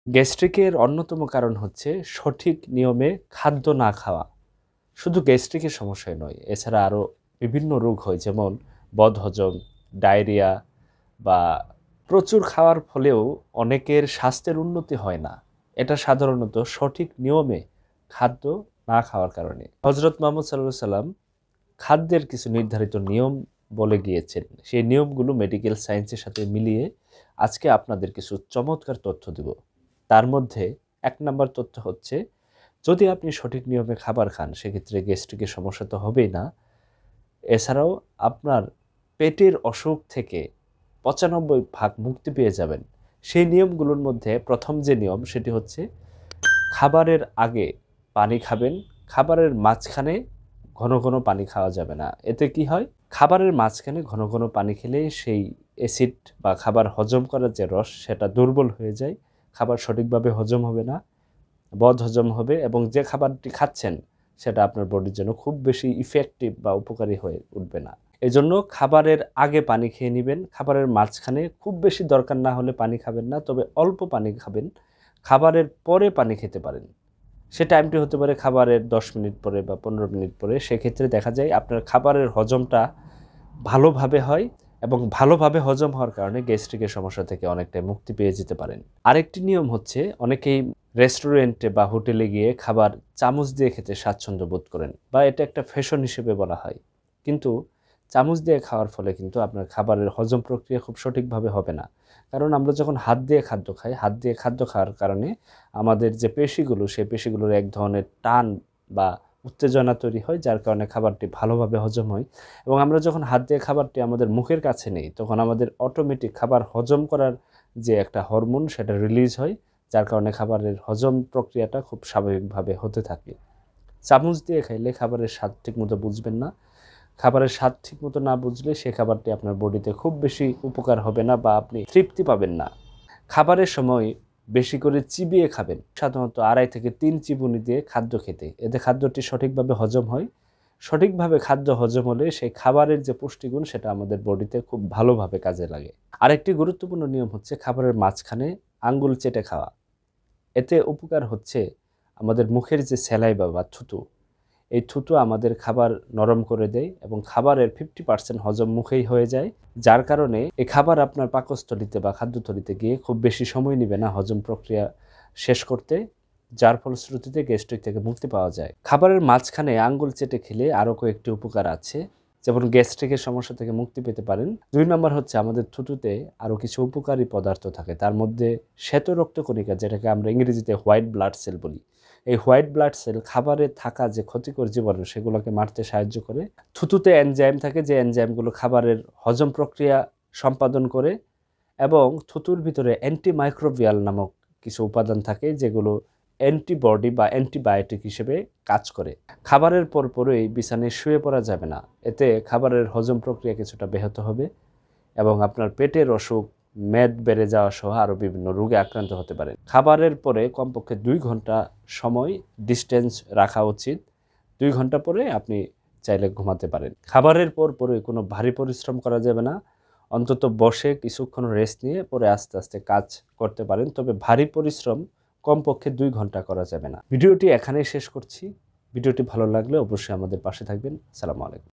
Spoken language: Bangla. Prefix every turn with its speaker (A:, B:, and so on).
A: গ্যাস্ট্রিকের অন্যতম কারণ হচ্ছে সঠিক নিয়মে খাদ্য না খাওয়া। শুধু গ্যাস্ট্রিকের সমস্যাই নয়, এছাড়া আরও বিভিন্ন রোগ হয়, যেমন বদহজম, ডায়রিয়া বা প্রচুর খাওয়ার ফলেও অনেকের স্বাস্থ্যের উন্নতি হয় না। এটা সাধারণত সঠিক নিয়মে খাদ্য না খাওয়ার কারণে। হজরত মুহাম্মদ সাল্লাল্লাহু সাল্লাম খাদ্যের কিছু নির্ধারিত নিয়ম বলে গিয়েছেন। সেই নিয়মগুলো মেডিকেল সায়েন্সের সাথে মিলিয়ে আজকে আপনাদের কিছু চমৎকার তথ্য দেব। তার মধ্যে ১ নাম্বার তথ্য হচ্ছে, যদি আপনি সঠিক নিয়মে খাবার খান সেক্ষেত্রে গ্যাস্ট্রিকের সমস্যা তো হবেই না, এছাড়াও আপনার পেটের অসুখ থেকে ৯৫% মুক্তি পেয়ে যাবেন। সেই নিয়মগুলোর মধ্যে প্রথম যে নিয়ম সেটি হচ্ছে, খাবারের আগে পানি খাবেন, খাবারের মাঝখানে ঘন ঘন পানি খাওয়া যাবে না। এতে কি হয়, খাবারের মাঝখানে ঘন ঘন পানি খেলে সেই অ্যাসিড বা খাবার হজম করার যে রস সেটা দুর্বল হয়ে যায়, খাবার সঠিকভাবে হজম হবে না, বদহজম হবে এবং যে খাবারটি খাচ্ছেন সেটা আপনার বডির জন্য খুব বেশি ইফেক্টিভ বা উপকারী হয়ে উঠবে না। এজন্য খাবারের আগে পানি খেয়ে নেবেন, খাবারের মাঝখানে খুব বেশি দরকার না হলে পানি খাবেন না, তবে অল্প পানি খাবেন। খাবারের পরে পানি খেতে পারেন, সে টাইমটি হতে পারে খাবারের ১০ মিনিট পরে বা ১৫ মিনিট পরে। সেক্ষেত্রে দেখা যায় আপনার খাবারের হজমটা ভালোভাবে হয় এবং ভালোভাবে হজম হওয়ার কারণে গ্যাস্ট্রিকের সমস্যা থেকে অনেকটাই মুক্তি পেয়ে যেতে পারেন। আরেকটি নিয়ম হচ্ছে, অনেকেই রেস্টুরেন্টে বা হোটেলে গিয়ে খাবার চামচ দিয়ে খেতে স্বাচ্ছন্দ্য বোধ করেন বা এটা একটা ফ্যাশন হিসেবে বলা হয়। কিন্তু চামচ দিয়ে খাওয়ার ফলে কিন্তু আপনার খাবারের হজম প্রক্রিয়া খুব সঠিকভাবে হবে না। কারণ আমরা যখন হাত দিয়ে খাদ্য খাই, হাত দিয়ে খাদ্য খাওয়ার কারণে আমাদের যে পেশিগুলো, সেই পেশিগুলোর এক ধরনের টান বা উত্তেজনা তৈরি হয়, যার কারণে খাবারটি ভালোভাবে হজম হয়। এবং আমরা যখন হাত দিয়ে খাবারটি আমাদের মুখের কাছে নেই, তখন আমাদের অটোমেটিক খাবার হজম করার যে একটা হরমোন সেটা রিলিজ হয়, যার কারণে খাবারের হজম প্রক্রিয়াটা খুব স্বাভাবিকভাবে হতে থাকে। চামচ দিয়ে খাইলে খাবারের স্বাদ ঠিকমতো বুঝবেন না। খাবারের স্বাদ ঠিকমতো না বুঝলে সে খাবারটি আপনার বডিতে খুব বেশি উপকার হবে না বা আপনি তৃপ্তি পাবেন না। খাবারের সময় বেশি করে চিবিয়ে খাবেন, সাধারণত ২.৫ থেকে ৩ চিবুনি দিয়ে খাদ্য খেতে। এতে খাদ্যটি সঠিকভাবে হজম হয়। সঠিকভাবে খাদ্য হজম হলে সেই খাবারের যে পুষ্টিগুণ সেটা আমাদের বডিতে খুব ভালোভাবে কাজে লাগে। আরেকটি গুরুত্বপূর্ণ নিয়ম হচ্ছে খাবারের মাঝখানে আঙ্গুল চেটে খাওয়া। এতে উপকার হচ্ছে, আমাদের মুখের যে স্যালাইভা বা থুতু, এই থুতু আমাদের খাবার নরম করে দেয় এবং খাবারের 50% হজম মুখেই হয়ে যায়, যার কারণে এই খাবার আপনার পাকস্থলিতে বা খাদ্যথলিতে গিয়ে খুব বেশি সময় নেবে না হজম প্রক্রিয়া শেষ করতে, যার ফলশ্রুতিতে গ্যাস্ট্রিক থেকে মুক্তি পাওয়া যায়। খাবারের মাঝখানে আঙ্গুল চেটে খেলে আরও কয়েকটি উপকার আছে, যেমন গ্যাস্ট্রিকের সমস্যা থেকে মুক্তি পেতে পারেন। ২ নম্বর হচ্ছে, আমাদের থুতুতে আরও কিছু উপকারী পদার্থ থাকে, তার মধ্যে শ্বেত রক্তকণিকা, যেটাকে আমরা ইংরেজিতে হোয়াইট ব্লাড সেল বলি। এই হোয়াইট ব্লাড সেল খাবারে থাকা যে ক্ষতিকর জীবাণু সেগুলোকে মারতে সাহায্য করে। থুতুতে এনজাইম থাকে, যে এনজাইমগুলো খাবারের হজম প্রক্রিয়া সম্পাদন করে, এবং থুতুর ভিতরে অ্যান্টিমাইক্রোবিয়াল নামক কিছু উপাদান থাকে, যেগুলো অ্যান্টিবডি বা অ্যান্টিবায়োটিক হিসেবে কাজ করে। খাবারের পরপরই বিছানায় শুয়ে পড়া যাবে না, এতে খাবারের হজম প্রক্রিয়া কিছুটা ব্যাহত হবে এবং আপনার পেটের অসুখ, মেদ বেড়ে যাওয়া সহ আরও বিভিন্ন রোগে আক্রান্ত হতে পারেন। খাবারের পরে কমপক্ষে ২ ঘন্টা সময় ডিস্টেন্স রাখা উচিত। ২ ঘন্টা পরে আপনি চাইলে ঘুমাতে পারেন। খাবারের পরপরই কোনো ভারী পরিশ্রম করা যাবে না। অন্তত বসে কিছুক্ষণ রেস্ট নিয়ে পরে আস্তে আস্তে কাজ করতে পারেন, তবে ভারী পরিশ্রম কমপক্ষে ২ ঘন্টা করা যাবে না। ভিডিওটি এখানেই শেষ করছি। ভিডিওটি ভালো লাগলে অবশ্যই আমাদের পাশে থাকবেন। আসসালামু আলাইকুম।